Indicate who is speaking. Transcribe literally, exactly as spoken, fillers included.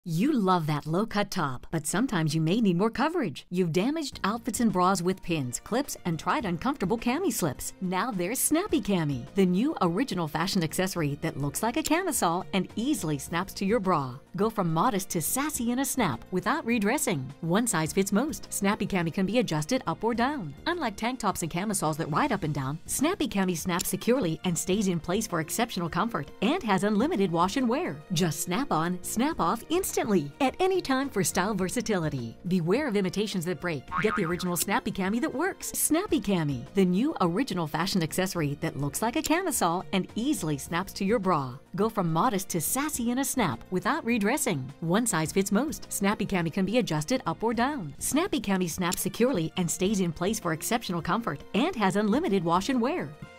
Speaker 1: You love that low-cut top, but sometimes you may need more coverage. You've damaged outfits and bras with pins, clips, and tried uncomfortable cami slips. Now there's Snappy Cami, the new original fashion accessory that looks like a camisole and easily snaps to your bra. Go from modest to sassy in a snap without redressing. One size fits most. Snappy Cami can be adjusted up or down. Unlike tank tops and camisoles that ride up and down, Snappy Cami snaps securely and stays in place for exceptional comfort and has unlimited wash and wear. Just snap on, snap off instantly. Instantly, at any time for style versatility. Beware of imitations that break. Get the original Snappy Cami that works. Snappy Cami, the new original fashion accessory that looks like a camisole and easily snaps to your bra. Go from modest to sassy in a snap without redressing. One size fits most. Snappy Cami can be adjusted up or down. Snappy Cami snaps securely and stays in place for exceptional comfort and has unlimited wash and wear.